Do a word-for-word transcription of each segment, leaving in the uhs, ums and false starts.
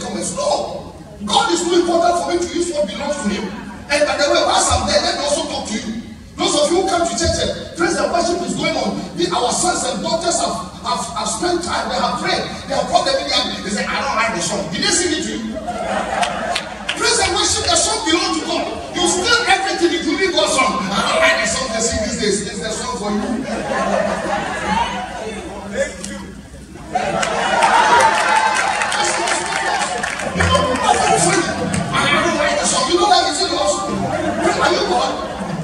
latecomers. No. God is too important for me to use what belongs to him. And by the way, whilst I'm there, let me also talk to you. Those of you who come to church and praise and worship is going on. We, our sons and daughters have, have, have spent time, they have prayed, they have called the media, they say, I don't like the song. Did they sing it to you? Praise and worship, the song belongs to God. You steal everything, including God's song. I don't like the song they sing these days. It's the song for you. Thank you. You know, I'm very funny. I don't like the song. You don't like it, sing it also. Are you God?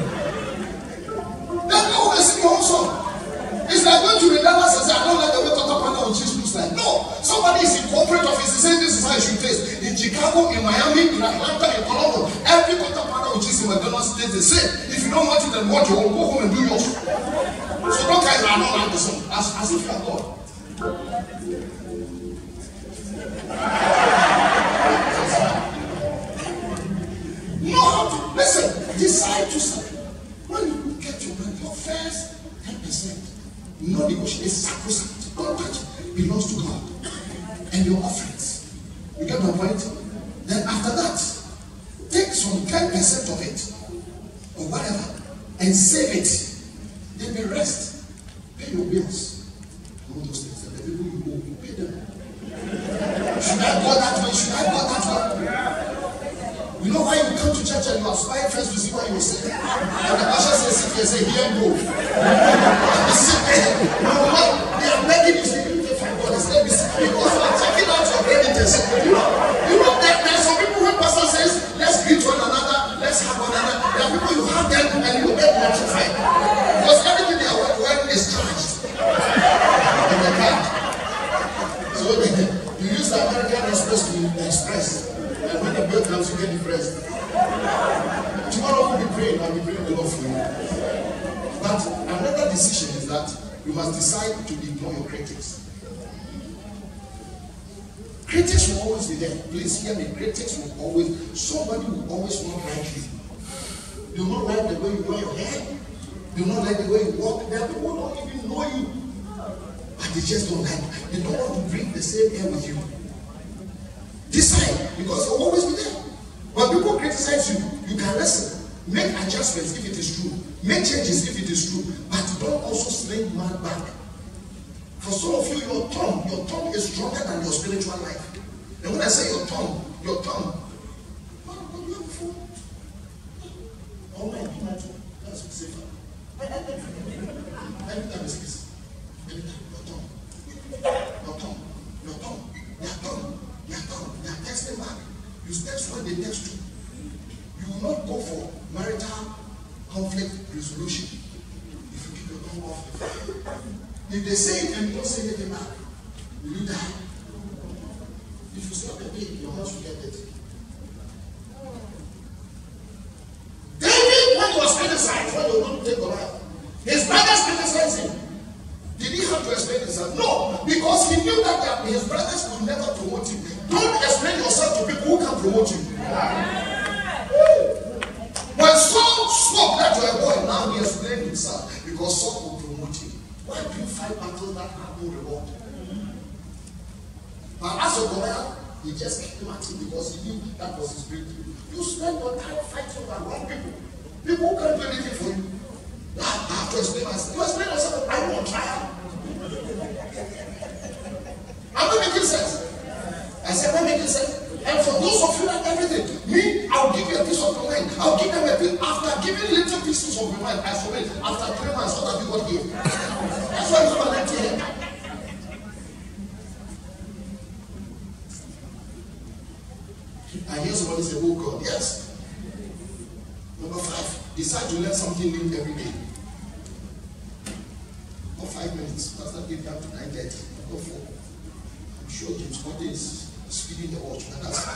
Then you always sing your own song. It's like going to the Dallas and say, I don't like the way Tata Panda on cheese looks like. No. Somebody is in corporate office and saying this is how it should taste. In Chicago, in Miami, in Atlanta, in Colombo, every Tata Panda on cheese in McDonald's tastes the same. If you don't want it, then watch your own. Go home and do yours. So don't guys are not like the song. As, as if you are God. Know how to listen. Decide to serve. When you get your money, your first ten percent, no negotiation, is sacrosanct. Don't touch it. It belongs to God. And your offerings. You get my point? Then after that, take some ten percent of it, or whatever, and save it. Then the rest, pay your bills. All those things that the people you go, you pay them. Should I go that way? Should I go that way? You know why you come to church and you aspire first to see what you say? And the pastor says, sit here, say, here go. Sit there. You know what? They are begging you, say, you pay five dollars. Let me see. Because you are checking out your creditors. You know, you know there, there are some people when pastor says, let's greet one another, let's have one another. There are people you have them and you get notified. Because everything they are wearing is charged. In the card. So they, you use the American Express to express. And when the bill comes, you get depressed. Tomorrow we'll be praying, I'll be praying the Lord for you. But another decision is that you must decide to ignore your critics. Critics will always be there. Please hear me. Critics will always, somebody will always not like you. They will not like the way you wear your hair. They will not like the way you walk. There are people who don't even know you. But they just don't like you. They don't want to breathe the same air with you. Decide, because you'll always be there. When people criticize you, you can listen. Make adjustments if it is true. Make changes if it is true. But don't also sling man back. For some of you, your tongue, your tongue is stronger than your spiritual life. And when I say your tongue, your tongue, man, what do you have for? Oh my, be my tongue. That's safer. Every time is this. Every time, your tongue. Your tongue. Your tongue. Your tongue. Your tongue. They are texting back. You text when they text you. You will not go for marital conflict resolution if you keep your tongue off the fire. If they say it and you don't say anything back, will you die? If you stop a pig, your house will get it. David, when he was criticized, when they were going to take Goliath, his brothers criticized him. Did he have to explain himself? No, because he knew that his brothers would never promote him. Don't explain yourself to people who can promote you. When Saul spoke that to a boy, now he explained himself because Saul will promote him. Why do you fight battles that have no reward? But as a Goliath, he just kept him at him because he knew that was his breakthrough. You spend your time fighting over wrong people. People who can't do anything for you. I have to explain myself. You explain yourself, I won't try. I'm not making sense. I said, I'm not making sense. And for those of you that everything, me, I'll give you a piece of your mind. I'll give them a piece. After giving little pieces of your mind, I submit. After three months, what have you got here? That's why you come and let you here. I hear somebody say, oh God, yes. Number five, decide to learn something new every day. Not five minutes. Pastor give up to nine thirty. Go four. I'm sure James Scott is speeding the watch.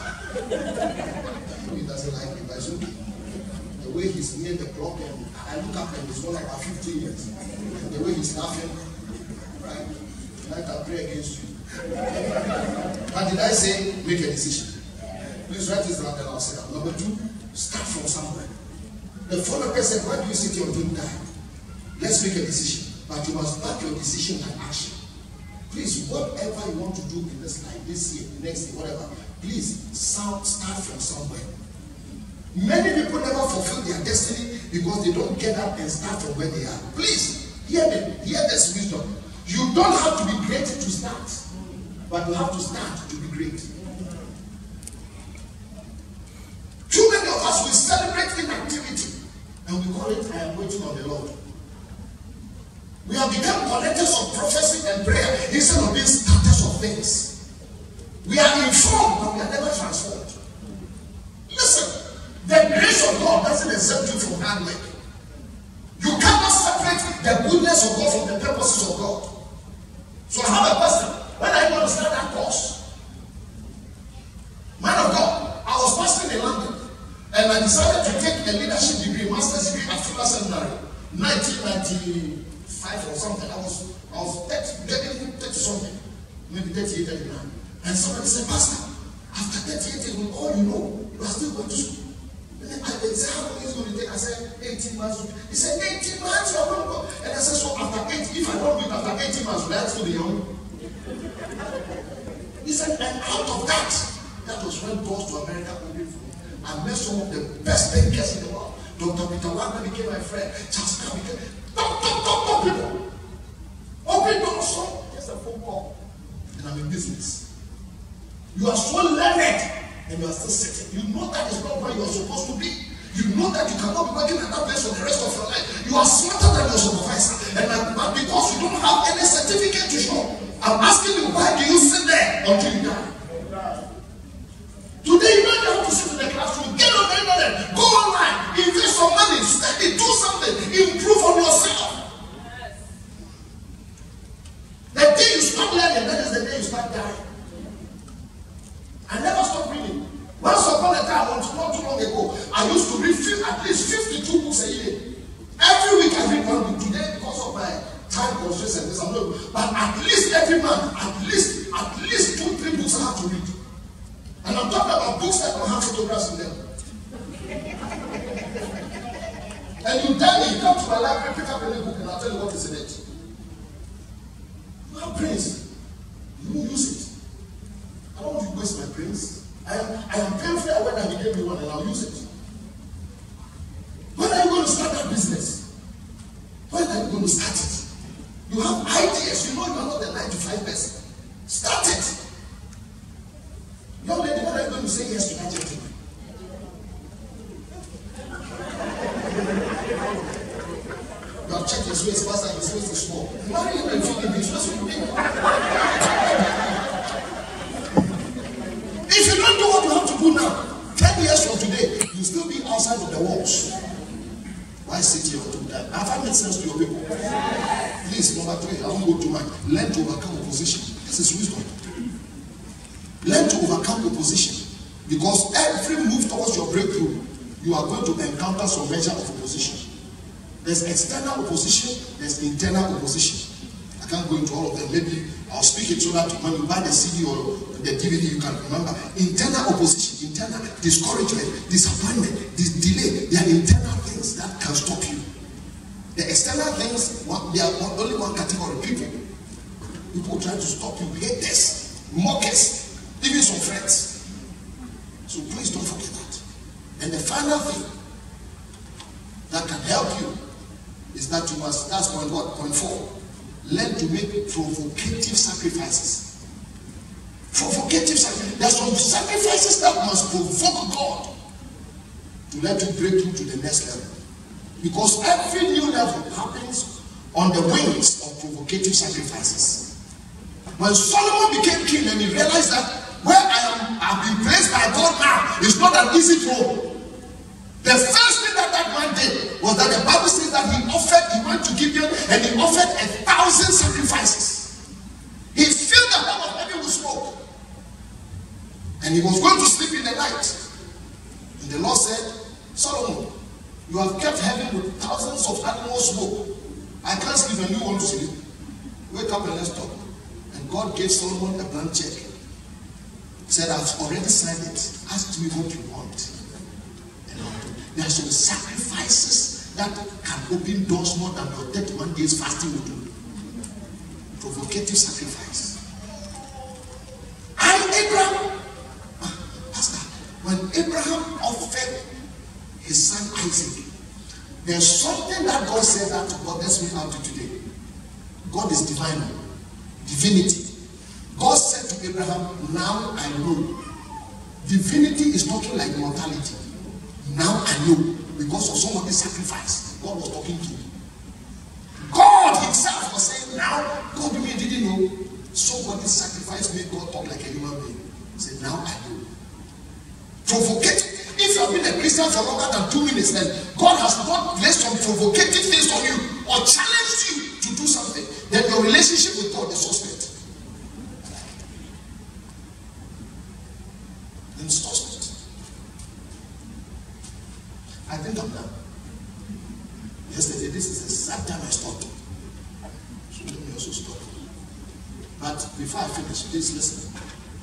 He doesn't like it, but it's okay. The way he's near the clock, and I look up and he's gone like about fifteen years. And the way he's laughing, right? Like I pray against you. But did I say make a decision? Please write this down and I'll say that. Number two, start from somewhere. The follower person, why do you sit here and don't die? Let's make a decision. But you must back your decision by action. Please, whatever you want to do in this life, this year, next year, whatever, please start, start from somewhere. Many people never fulfill their destiny because they don't get up and start from where they are. Please, hear me, hear this wisdom. You don't have to be great to start, but you have to start to be great. Too many of us, we celebrate inactivity and we call it, I am waiting on the Lord. We have become collectors of prophecy and prayer instead of being starters of things. We are informed, but we are never transformed. Listen, the grace of God doesn't exempt you from hard work. You cannot separate the goodness of God from the purposes of God. So I have a question. When are you going to start that course? Man of God, I was pastoring in London and I decided to take a leadership degree, master's degree at Fuller Seminary, nineteen ninety-five or something. I was I was thirty, thirty something, maybe thirty-eight, thirty-nine. And somebody said, Pastor, after thirty-eight, with all you know, you are still going to school. And I said, how long is it going to take? I said, eighteen months. He said, eighteen months, you are going to go. And I said, so after eight, if I don't do it after eighteen months, will I still be young? He said, and out of that, that was when doors to America opened for me. I met some of the best bankers in the world. Doctor Peter Wagner became my friend. Charles Carr became top, top, top, top people. Open doors, so just a phone call. And I'm in business. You are so learned and you are still sitting. You know that is not where you are supposed to be. You know that you cannot be working at that place for the rest of your life. You are smarter than your supervisor. And uh, because you don't have any certificate to show, I'm asking you, why do you sit there until you die? Today you don't have to sit in the classroom. Get on the internet. Go online. Invest some money. Study. Do something. Improve on yourself. The day you stop learning, that is the day you start dying. I never stopped reading. Once upon a time, not too long ago, I used to read at least fifty-two books a year. Every week I read one book. Today, because of my time constraints and this, I'm not. But at least every month, at least, at least two, three books I have to read. And I'm talking about books that don't have photographs in them. And you tell me, you come to my library, pick up any book, and I'll tell you what is in it. My brains, you won't use it. I don't want to waste my brains. I am, I am painfully aware that he gave me one and I'll use it. When are you going to start that business? When are you going to start it? You have ideas. You know you are not the nine to five person. Start it. Young lady, when are you going to say yes to that gentleman? You have checked his waist, pastor, his waist is small. Marry him and feed him, his waist will be big. If you don't do what you have to do now, ten years from today, you'll still be outside of the walls. Why sit here and do that? Have I made sense to your people? Please, number three, I won't go too much. Learn to overcome opposition. This is wisdom. Learn to overcome opposition. Because every move towards your breakthrough, you are going to encounter some measure of opposition. There's external opposition, there's internal opposition. I can't go into all of them. Maybe I'll speak it so that when you buy the C D or the D V D, you can remember. Internal opposition, internal discouragement, disappointment, this delay, they are internal things that can stop you. The external things, they are only one category of people. People try to stop you, haters, mockers, even some friends. So please don't forget that. And the final thing that can help you is that you must, that's point what? Point four. Learn to make provocative sacrifices. Provocative sacrifices. There are some sacrifices that must provoke God to let you break through to the next level. Because every new level happens on the wings of provocative sacrifices. When Solomon became king and he realized that where I am, I've been placed by God now, is not an easy throne. The first thing that that man did was that the Bible says that he offered, he went to Gibeon and he offered a thousand sacrifices. He filled the whole of heaven with smoke. And he was going to sleep in the night. And the Lord said, Solomon, you have kept heaven with thousands of animal smoke. I can't sleep and you want to sleep. Wake up and let's talk. And God gave Solomon a blank check. He said, I've already signed it. Ask me what you want. There are some sacrifices that can open doors more than your thirty-one days fasting will do. Provocative sacrifice. And Abraham, Pastor, when Abraham offered his son Isaac, there's something that God said that bothers me up to today. God is divine, divinity. God said to Abraham, now I know. Divinity is talking like mortality. Now I know, because of somebody's sacrifice. God was talking to me. God himself was saying, now, God, you didn't know. Somebody's sacrifice made God talk like a human being. He said, now I know. Provocative. If you have been a Christian for longer than two minutes, then God has not placed some provocative things on you or challenged you to do something, then your relationship with God is suspect. Then it's suspect. I think I'm done. Yesterday, this is the second time I stopped. So let me also stop. But before I finish, please listen.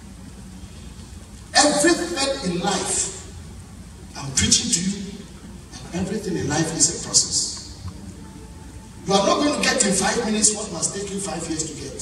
Everything in life, I'm preaching to you, and everything in life is a process. You are not going to get in five minutes what must take you five years to get.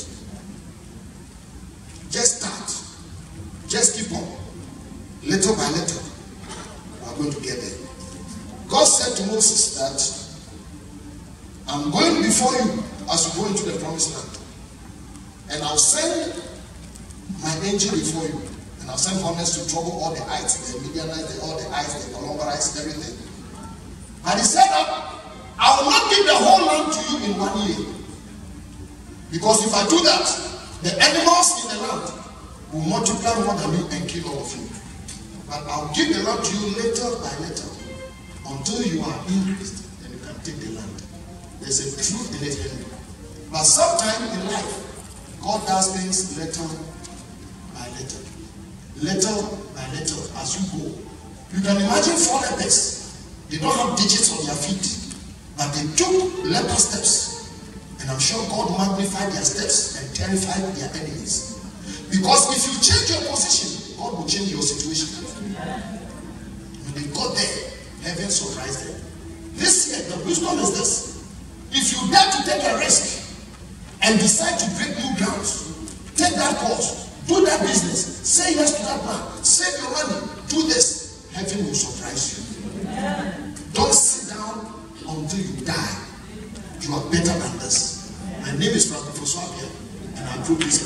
Just start. Just keep on. Little by little, you are going to get there. God said to Moses that, I'm going before you as you go into the promised land. And I'll send my angel before you. And I'll send hornets to trouble all the ites, the Midianites, all the ites, the Columbarites, everything. And he said that I will not give the whole land to you in one year. Because if I do that, the animals in the land will multiply more than you and kill all of you. But I'll give the land to you little by little until you are increased and you can take the land. There's a truth in it. But sometimes in life, God does things little by little. Little by little as you go. You can imagine four lepers. They don't have digits on their feet, but they took leper steps. And I'm sure God magnified their steps and terrified their enemies. Because if you change your position, God will change your situation. When they got there, heaven surprised them. This year, the wisdom is this. If you dare to take a risk and decide to break new grounds, take that course, do that business, say yes to that man, save your money, do this, heaven will surprise you. Don't sit down until you die. You are better than this. My name is Ofosu-Appiah, and I grew this